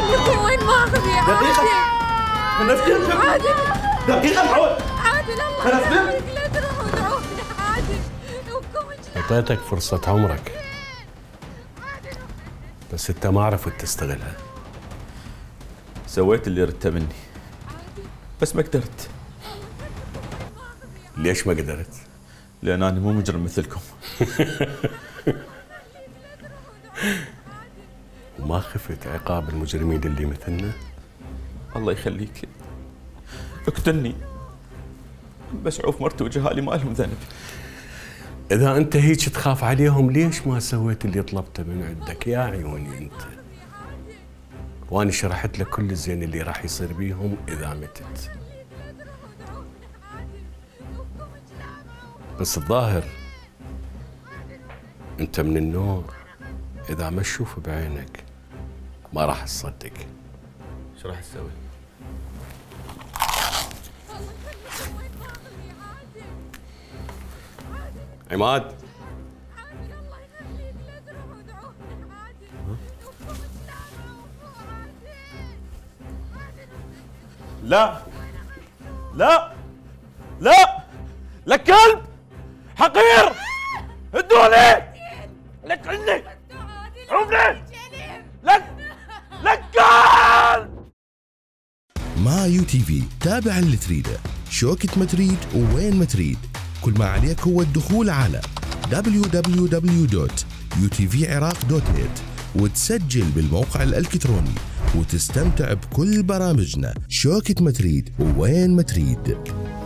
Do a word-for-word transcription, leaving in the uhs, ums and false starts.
خليكم وين ما اخذ يا دقيقة من نفسي عادل دقيقة محمود عادل الله يخليك لا تروحوا دعوني عادل اعطيتك فرصة عمرك بس انت ما عرفت تستغلها. سويت اللي ردته مني بس ما قدرت. ليش ما قدرت؟ لأن أنا مو مجرم مثلكم. وما خفت عقاب المجرمين اللي مثلنا؟ الله يخليك اقتلني بس عوف مرتي وجهالي ما لهم ذنب. إذا أنت هيك تخاف عليهم ليش ما سويت اللي طلبته من عندك يا عيوني أنت؟ وأنا شرحت لك كل الزين اللي راح يصير بيهم إذا متت. بس الظاهر أنت من النوع إذا ما تشوف بعينك ما راح تصدق. شو راح تسوي؟ عماد لا لا لا لك كلب حقير ادوني لك عندي عوفني لك لك كلب. مع يو تي في تابع اللي تريده، شوكة ما تريد ووين ما تريد. كل ما عليك هو الدخول على دبليو دبليو دبليو دوت يو تي في عراق دوت نت وتسجل بالموقع الإلكتروني وتستمتع بكل برامجنا. شوكة ما تريد ووين ما تريد.